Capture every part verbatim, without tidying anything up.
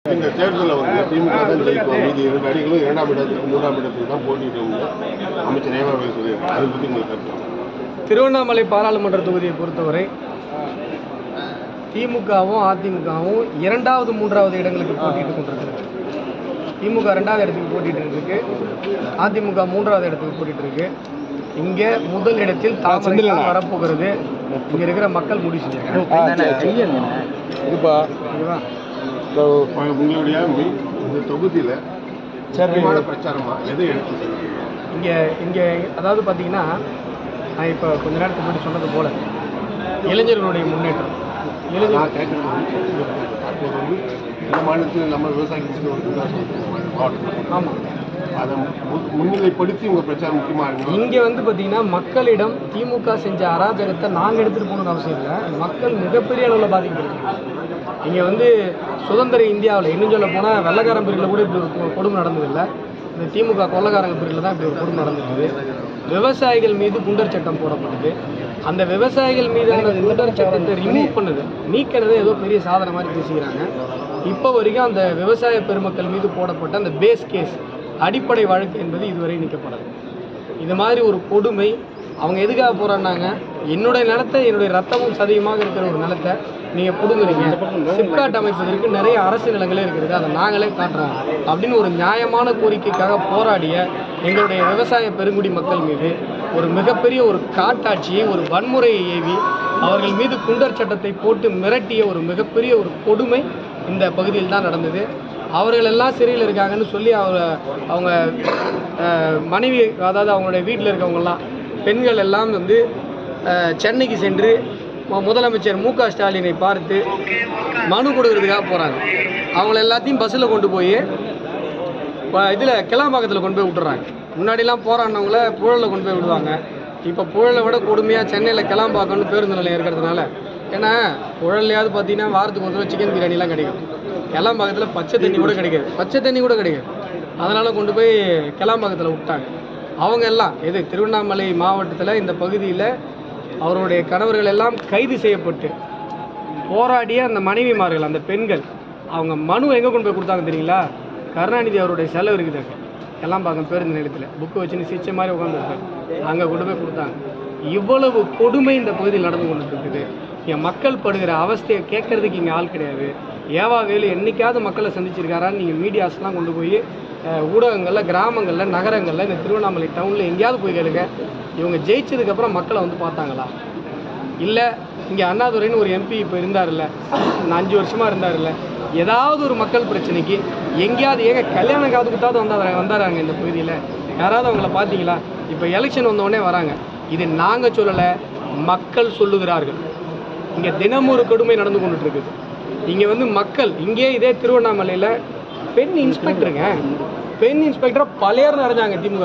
இந்த தேர்தலில் வந்து திமுக தான் ஜெயிக்கும், மீதி இரண்டு அணிகளும் இரண்டாம் இடத்துக்கு மூன்றாம் இடத்துக்கு தான் போட்டியிடும் அமைச்சர் ஏமாவேல் சொல்லியிருக்காங்க. அதை பற்றி உங்களுக்கு கருத்து? திருவண்ணாமலை பாராளுமன்ற தொகுதியை பொறுத்தவரை திமுகவும் அதிமுகவும் இரண்டாவது மூன்றாவது இடங்களுக்கு போட்டிட்டு கொண்டிருக்கிறது. திமுக இரண்டாவது இடத்துக்கு போட்டிட்டு இருக்கு, அதிமுக மூன்றாவது இடத்துக்கு போட்டிட்டு இருக்கு. இங்கே முதல் இடத்தில் தாமரை வரப்போகிறது. இங்க இருக்கிற மக்கள் முடிவு செஞ்சாங்க. உங்களுடைய இந்த தொகுதியில் பிரச்சாரமா எதை எடுத்து இங்கே இங்கே அதாவது பார்த்தீங்கன்னா, நான் இப்போ கொஞ்ச நேரத்துக்கு முன்னாடி சொன்னது போல இளைஞர்களுடைய முன்னேற்றம், இளைஞர் தற்போது வந்து இந்த மாநிலத்தில் நம்ம விவசாயிகளுக்கு ஒரு மாவட்டம், ஆமாம், அதை முன்னிலைப்படுத்தி உங்கள் பிரச்சாரம் முக்கியமாக இருக்கும். இங்கே வந்து பார்த்தீங்கன்னா மக்களிடம் திமுக செஞ்ச அராஜகத்தை நாங்கள் எடுத்துகிட்டு போகணும்னு அவசியம் இல்லை. மக்கள் மிகப்பெரிய அளவில் பாதிக்கப்படுறாங்க. இங்கே வந்து சுதந்திர இந்தியாவில் இன்னும் சொல்ல போனால் வெள்ளக்காரன் பிரிவில் கூட இப்படி ஒரு கொடுமை நடந்ததில்லை. இந்த திமுக கொள்ளக்காரங்க பிரிவில் தான் இப்படி ஒரு கொடுமை நடந்துருக்குது. விவசாயிகள் மீது குண்டர் சட்டம் போடப்படுது. அந்த விவசாயிகள் மீது அந்த குண்டர் சட்டத்தை ரிமூவ் பண்ணுது, நீக்கிறது ஏதோ பெரிய சாதனை மாதிரி பேசிக்கிறாங்க. இப்போ வரைக்கும் அந்த விவசாய பெருமக்கள் மீது போடப்பட்ட அந்த பேஸ் கேஸ் அடிப்படை வழக்கு என்பது இதுவரை நீக்கப்படாது. இது மாதிரி ஒரு கொடுமை அவங்க எதுக்காக போறாங்க? என்னுடைய நிலத்தை, என்னுடைய ரத்தமும் சதியுமாக இருக்கிற ஒரு நிலத்தை நீங்கள் பிடுங்குறீங்க, சிப்காட் அமைப்பதற்கு நிறைய அரசு நிலங்களே இருக்கிறது, அதை நாங்களே காட்டுறோம் அப்படின்னு ஒரு நியாயமான கோரிக்கைக்காக போராடிய எங்களுடைய விவசாய பெருங்குடி மக்கள் மீது ஒரு மிகப்பெரிய ஒரு காட்டாட்சியை, ஒரு வன்முறையை ஏவி அவர்கள் மீது குண்டர் சட்டத்தை போட்டு மிரட்டிய ஒரு மிகப்பெரிய ஒரு கொடுமை இந்த பகுதியில் தான் நடந்தது. அவர்கள் எல்லாம் சிறையில் இருக்காங்கன்னு சொல்லி அவங்க அவங்க மனைவி, அதாவது அவங்களுடைய வீட்டில் இருக்கவங்கெல்லாம் பெண்கள் எல்லாம் வந்து சென்னைக்கு சென்று முதலமைச்சர் மு க ஸ்டாலினை பார்த்து மனு கொடுக்கறதுக்காக போகிறாங்க. அவங்கள எல்லாத்தையும் பஸ்ஸில் கொண்டு போய் இதில் கிளாம்பாக்கத்தில் கொண்டு போய் விட்டுறாங்க. முன்னாடிலாம் போராடினவங்கள புழலில் கொண்டு போய் விடுவாங்க. இப்போ புழலை விட கொடுமையாக சென்னையில் கிளாம்பாக்கம்னு பேருந்து நிலையம் இருக்கிறதுனால, ஏன்னா புழல்லையாவது பார்த்தீங்கன்னா வாரத்துக்கு ஒரு தடவை சிக்கன் பிரியாணிலாம் கிடைக்கும். கிளாம்பாக்கத்தில் பச்சை தண்ணி கூட கிடைக்காது, பச்சை தண்ணி கூட கிடைக்காது. அதனால் கொண்டு போய் கிளாம்பாக்கத்தில் விட்டாங்க. அவங்க எல்லாம் எது திருவண்ணாமலை மாவட்டத்தில் இந்த பகுதியில் அவருடைய கணவர்கள் எல்லாம் கைது செய்யப்பட்டு போராடிய அந்த மனைவிமார்கள், அந்த பெண்கள், அவங்க மனு எங்கே கொண்டு போய் கொடுத்தாங்க தெரியுங்களா? கருணாநிதி அவருடைய செலவு இருக்குது கிளாம்பாக்கம் பேருந்து நிலையத்தில் புக்கு வச்சுன்னு சிச்ச மாதிரி உட்காந்துருக்காங்க, அங்கே கொண்டு போய் கொடுத்தாங்க. இவ்வளவு கொடுமை இந்த பகுதியில் நடந்து கொண்டு இருக்குது. என் மக்கள் படுகிற அவஸ்தையை கேட்கறதுக்கு இங்கே ஆள் கிடையாது. ஏவா வேலு என்றைக்காவது மக்களை சந்திச்சிருக்காரான்னு நீங்கள் மீடியாஸ்லாம் கொண்டு போய் ஊடகங்களில், கிராமங்களில், நகரங்களில், இந்த திருவண்ணாமலை டவுனில் எங்கேயாவது போய் கேளுங்க. இவங்க ஜெயிச்சதுக்கப்புறம் மக்களை வந்து பார்த்தாங்களா? இல்லை இங்கே அண்ணாதுரைன்னு ஒரு எம்பி இப்போ இருந்தார்ல, அஞ்சு வருஷமாக இருந்தார்ல, ஏதாவது ஒரு மக்கள் பிரச்சனைக்கு எங்கேயாவது ஏங்க கல்யாண காதுக்குத்தாவது வந்தாங்க வந்தாராங்க இந்த பகுதியில்? யாராவது அவங்கள பார்த்தீங்களா? இப்போ எலெக்ஷன் வந்தோடனே வராங்க. இது நாங்கள் சொல்லலை, மக்கள் சொல்லுகிறார்கள். இங்கே தினமும் ஒரு கொடுமை நடந்து கொண்டுட்டு இருக்குது. இங்கே வந்து மக்கள், இங்கே இதே திருவண்ணாமலையில் பெண் இன்ஸ்பெக்டருங்க, பெண் இன்ஸ்பெக்டரை பழையர் நிறைஞ்சாங்க திமுக.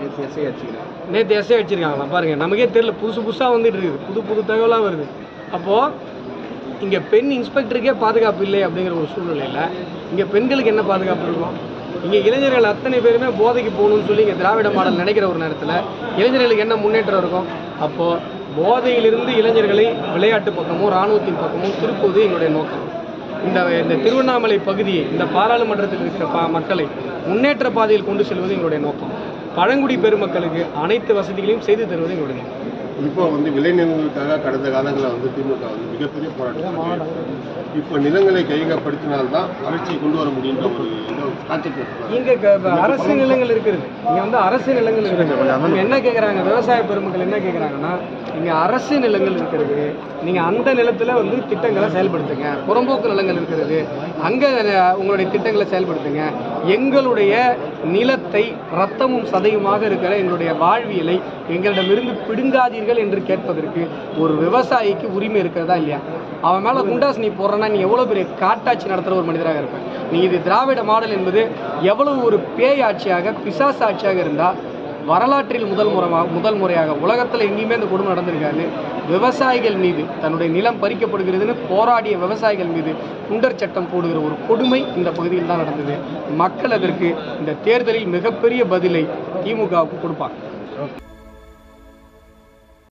நேற்று எஸ்ஐ வச்சுருக்காங்களா பாருங்கள், நமக்கே தெரியல, புதுசு புதுசாக வந்துட்டு இருக்குது, புது புது தகவலாக வருது. அப்போது இங்கே பெண் இன்ஸ்பெக்டருக்கே பாதுகாப்பு இல்லை அப்படிங்கிற ஒரு சூழ்நிலையில் இங்கே பெண்களுக்கு என்ன பாதுகாப்பு இருக்கும்? இங்கே இளைஞர்கள் அத்தனை பேருமே போதைக்கு போகணும்னு சொல்லி இங்கே திராவிட மாடல் நினைக்கிற ஒரு நேரத்தில் இளைஞர்களுக்கு என்ன முன்னேற்றம் இருக்கும்? அப்போது போதையிலிருந்து இளைஞர்களை விளையாட்டு பக்கமும் இராணுவத்தின் பக்கமும் திருப்புவது எங்களுடைய நோக்கம். இந்த இந்த திருவண்ணாமலை பகுதியை, இந்த பாராளுமன்றத்தில் இருக்கிற பா மக்களை முன்னேற்ற பாதையில் கொண்டு செல்வது எங்களுடைய நோக்கம். பழங்குடி பெருமக்களுக்கு அனைத்து வசதிகளையும் செய்து தருவது எங்களுடைய நோக்கம். இப்போ வந்து விளைநிலங்களுக்காக கடந்த காலங்களில் வந்து திமுக வந்து மிகப்பெரிய போராட்டம். இப்போ நிலங்களை கையகப்படுத்தினால்தான் வளர்ச்சியை கொண்டு வர முடியுன்ற ஒரு கான்செப்ட். இங்கே அரசு நிலங்கள் இருக்குது, இங்கே வந்து அரசு நிலங்கள் இருக்குது. அவங்க என்ன கேட்குறாங்க, விவசாய பெருமக்கள் என்ன கேட்குறாங்கன்னா, இங்கே அரசு நிலங்கள் இருக்கிறது, நீங்கள் அந்த நிலத்தில் வந்து திட்டங்களை செயல்படுத்துங்க. புறம்போக்கு நிலங்கள் இருக்கிறது, அங்கே உங்களுடைய திட்டங்களை செயல்படுத்துங்க. எங்களுடைய நிலத்தை ரத்தமும் சதையுமாக இருக்கிற எங்களுடைய வாழ்வியலை எங்களிடமிருந்து பிடுங்காதீர்கள் என்று கேட்பதற்கு ஒரு விவசாயிக்கு உரிமை இருக்கிறதா இல்லையா? அவன் மேலே குண்டாஸ் நீ போடுறனா நீ எவ்வளோ பெரிய காட்டாட்சி நடத்துகிற ஒரு மனிதராக இருப்பேன். நீ இது திராவிட மாடல் என்பது எவ்வளவு ஒரு பேய் ஆட்சியாக, பிசாசு ஆட்சியாக இருந்தால் வரலாற்றில் முதல் முறையாக முதல் முறையாக உலகத்தில் எங்கேயுமே இந்த கொடுமை நடந்திருக்காது. விவசாயிகள் மீது தன்னுடைய நிலம் பறிக்கப்படுகிறதுன்னு போராடிய விவசாயிகள் மீது குண்டர் சட்டம் போடுகிற ஒரு கொடுமை இந்த பகுதியில் தான் நடந்தது. மக்கள் அதற்கு இந்த தேர்தலில் மிகப்பெரிய பதிலை திமுகவுக்கு கொடுப்பாங்க.